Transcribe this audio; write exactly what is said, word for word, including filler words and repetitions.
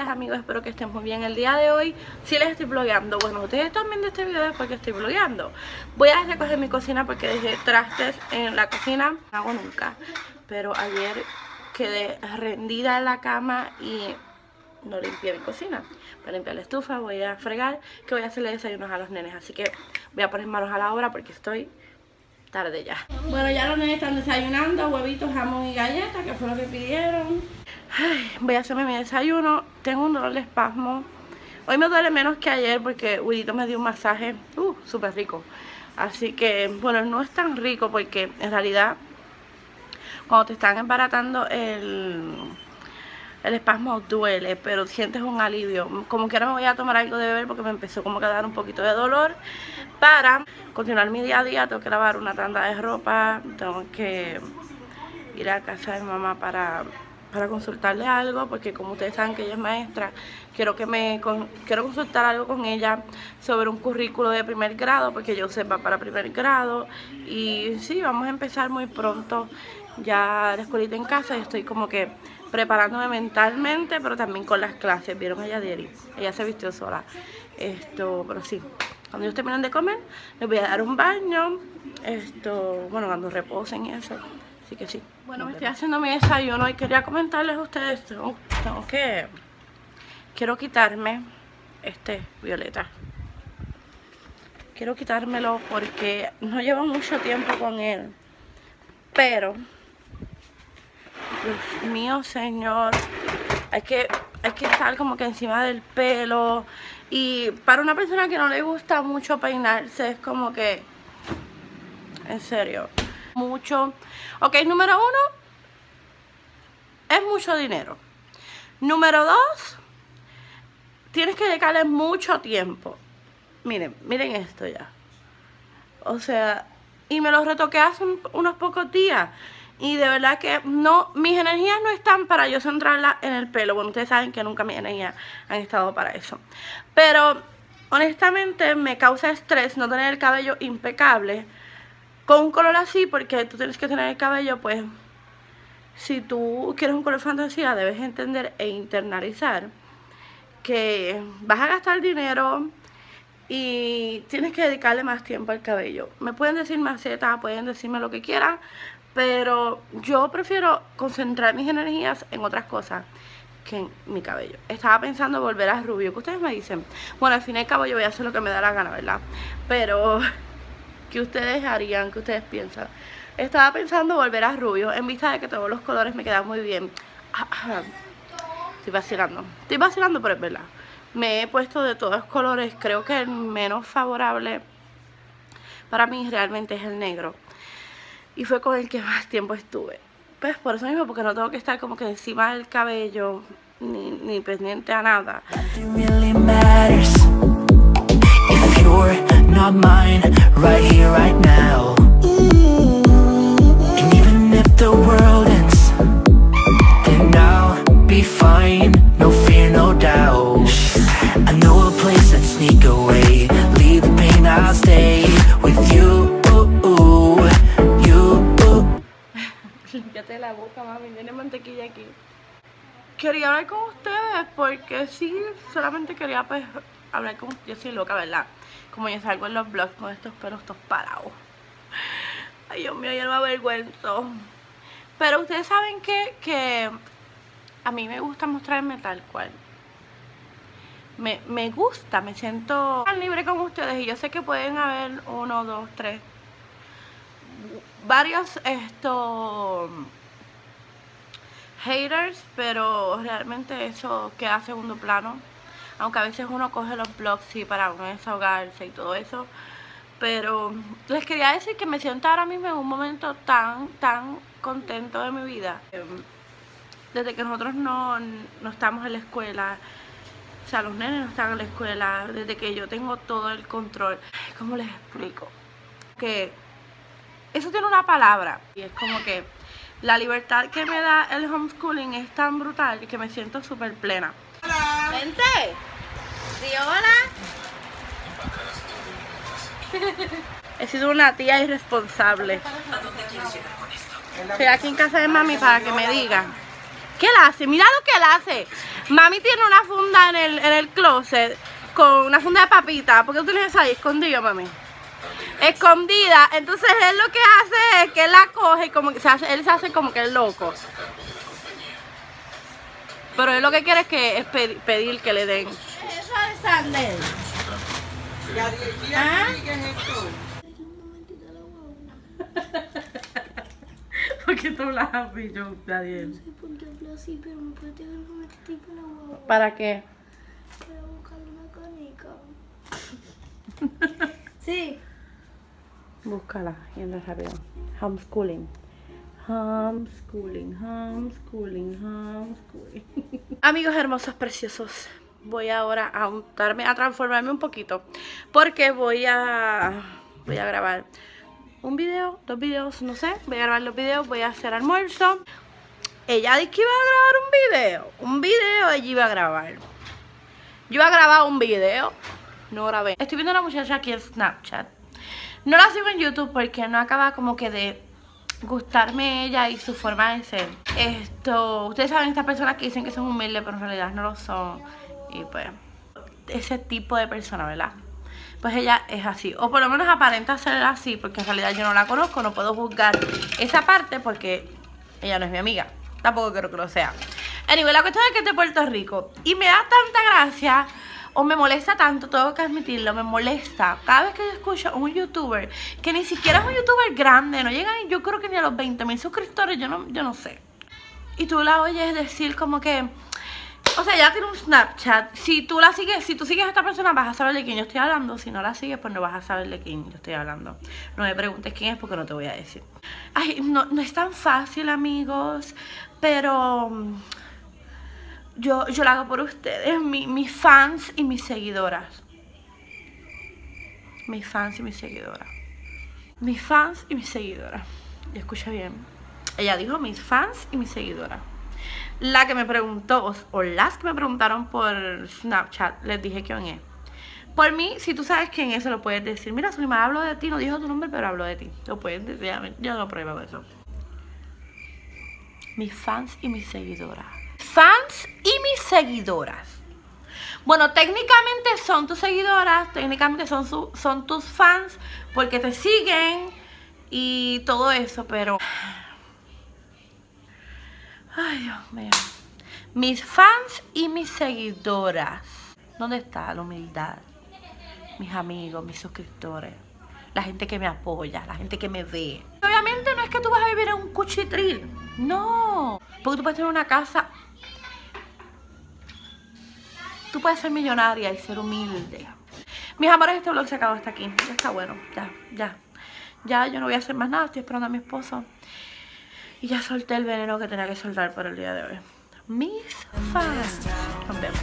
días, amigos, espero que estén muy bien. El día de hoy sí les estoy vlogueando. Bueno, ustedes están viendo este video después que estoy vlogueando. Voy a recoger mi cocina porque dejé trastes en la cocina. No hago nunca, pero ayer quedé rendida en la cama y no limpié mi cocina. Voy a limpiar la estufa, voy a fregar, que voy a hacerle desayunos a los nenes. Así que voy a poner manos a la obra porque estoy tarde ya. Bueno, ya los nenes están desayunando, huevitos, jamón y galletas, que fue lo que pidieron. Ay, voy a hacerme mi desayuno. Tengo un dolor de espasmo. Hoy me duele menos que ayer porque Willito me dio un masaje uh, súper rico. Así que, bueno, no es tan rico porque en realidad cuando te están embaratando el, el espasmo duele, pero sientes un alivio. Como quiera me voy a tomar algo de beber porque me empezó como a dar un poquito de dolor. Para continuar mi día a día tengo que lavar una tanda de ropa, tengo que ir a casa de mi mamá para... para consultarle algo, porque como ustedes saben que ella es maestra, quiero que me con, quiero consultar algo con ella sobre un currículo de primer grado, porque yo sepa para primer grado. Y sí, vamos a empezar muy pronto ya la escuelita en casa y estoy como que preparándome mentalmente, pero también con las clases. Vieron a Yadiri, ella se vistió sola, esto, pero sí, cuando ellos terminen de comer les voy a dar un baño, esto, bueno, cuando reposen y eso. Así que sí. Bueno, me estoy haciendo mi desayuno y quería comentarles a ustedes, tengo, tengo que, quiero quitarme este violeta. Quiero quitármelo porque no llevo mucho tiempo con él. Pero, Dios mío, señor, hay que, hay que estar como que encima del pelo. Y para una persona que no le gusta mucho peinarse, es como que, en serio, mucho. Ok, número uno, es mucho dinero. Número dos, tienes que dedicarle mucho tiempo. Miren, miren esto ya. O sea, y me lo retoqué hace un, unos pocos días. Y de verdad que no, mis energías no están para yo centrarlas en el pelo. Bueno, ustedes saben que nunca mis energías han estado para eso. Pero, honestamente, me causa estrés no tener el cabello impecable con un color así, porque tú tienes que tener el cabello, pues, si tú quieres un color fantasía, debes entender e internalizar que vas a gastar dinero y tienes que dedicarle más tiempo al cabello. Me pueden decir maceta, pueden decirme lo que quieran, pero yo prefiero concentrar mis energías en otras cosas que en mi cabello. Estaba pensando volver a rubio, que ustedes me dicen, bueno, al fin y al cabo yo voy a hacer lo que me da la gana, ¿verdad? Pero ¿qué ustedes harían? ¿Qué ustedes piensan? Estaba pensando volver a rubio en vista de que todos los colores me quedan muy bien. Estoy vacilando. Estoy vacilando, pero es verdad. Me he puesto de todos los colores. Creo que el menos favorable para mí realmente es el negro. Y fue con el que más tiempo estuve. Pues por eso mismo, porque no tengo que estar como que encima del cabello ni, ni pendiente a nada. Not mine, right here, right now. And even if the world ends, then I'll be fine. No fear, no doubt. I know a place that sneak away. Leave the pain, I'll stay with you. You. Límpiate la boca, mami. Tiene mantequilla aquí. Quería hablar con ustedes porque sí, solamente quería pues hablar con ustedes. Yo soy loca, ¿verdad? Como yo salgo en los vlogs con estos pelos todos parados. Ay, Dios mío, yo no me avergüenzo. Pero ustedes saben que, que a mí me gusta mostrarme tal cual. Me, me gusta, me siento tan libre con ustedes. Y yo sé que pueden haber uno, dos, tres, varios estos haters, pero realmente eso queda a segundo plano. Aunque a veces uno coge los vlogs sí, para uno desahogarse y todo eso. Pero les quería decir que me siento ahora mismo en un momento tan, tan contento de mi vida. Desde que nosotros no, no estamos en la escuela, o sea, los nenes no están en la escuela, desde que yo tengo todo el control. ¿Cómo les explico? Que eso tiene una palabra. Y es como que la libertad que me da el homeschooling es tan brutal que me siento súper plena. Vente. ¿Sí, hola? He sido una tía irresponsable. ¿A dónde quieres llegar con esto? Estoy aquí en casa de mami para que me diga. ¿Qué él hace? Mira lo que él hace. Mami tiene una funda en el, en el closet con una funda de papita. ¿Por qué tú tienes esa ahí escondida, mami? Escondida. Entonces él lo que hace es que él la coge y como que se hace, él se hace como que es loco. Pero él lo que quiere es, que, es pedir, pedir que le den. ¿Eso es Sander? ¿Ah? ¿Qué es esto? ¿Por qué tú hablas así, yo, Daniel? No sé por qué hablo así, pero me puedes dejar un momentito en la guagua. ¿Para qué? Para buscar una canica. Sí. Búscala y anda rápido. Homeschooling. Homeschooling, homeschooling, homeschooling. Amigos hermosos, preciosos. Voy ahora a untarme, a transformarme un poquito. Porque voy a... Voy a grabar un video, dos videos, no sé. Voy a grabar los videos, voy a hacer almuerzo. Ella dijo que iba a grabar un video. Un video ella iba a grabar. Yo iba a grabar un video. No grabé. Estoy viendo a una muchacha aquí en Snapchat. No la sigo en YouTube porque no acaba como que de gustarme ella y su forma de ser. Esto, ustedes saben estas personas que dicen que son humildes, pero en realidad no lo son. Y pues, ese tipo de persona, ¿verdad? Pues ella es así, o por lo menos aparenta ser así, porque en realidad yo no la conozco, no puedo juzgar esa parte porque ella no es mi amiga. Tampoco creo que lo sea. Anyway, la cuestión es que es de Puerto Rico y me da tanta gracia, o me molesta tanto, tengo que admitirlo, me molesta cada vez que yo escucho a un youtuber que ni siquiera es un youtuber grande, no llega yo creo que ni a los veinte mil suscriptores, yo no, yo no sé. Y tú la oyes decir como que, o sea, ya tiene un Snapchat. Si tú la sigues, si tú sigues a esta persona vas a saber de quién yo estoy hablando. Si no la sigues, pues no vas a saber de quién yo estoy hablando. No me preguntes quién es porque no te voy a decir. Ay, no, no es tan fácil, amigos. Pero yo, yo lo hago por ustedes, mi, mis fans y mis seguidoras. Mis fans y mis seguidoras. Mis fans y mis seguidoras. Y escucha bien. Ella dijo mis fans y mis seguidoras. La que me preguntó, o, o las que me preguntaron por Snapchat, les dije quién es. Por mí, si tú sabes quién es, se lo puedes decir. Mira, Zulima, hablo de ti, no dijo tu nombre, pero hablo de ti. Lo puedes decir, yo no pruebo eso. Mis fans y mis seguidoras. Fans y mis seguidoras. Bueno, técnicamente son tus seguidoras, técnicamente son, su, son tus fans, porque te siguen y todo eso, pero... Ay, Dios mío. Mis fans y mis seguidoras. ¿Dónde está la humildad? Mis amigos, mis suscriptores. La gente que me apoya, la gente que me ve. Obviamente no es que tú vas a vivir en un cuchitril. No. Porque tú puedes tener una casa. Tú puedes ser millonaria y ser humilde. Mis amores, este vlog se acabó hasta aquí. Ya está bueno. Ya, ya. Ya yo no voy a hacer más nada. Estoy esperando a mi esposo. Y ya solté el veneno que tenía que soltar por el día de hoy. Mis fans. Nos vemos.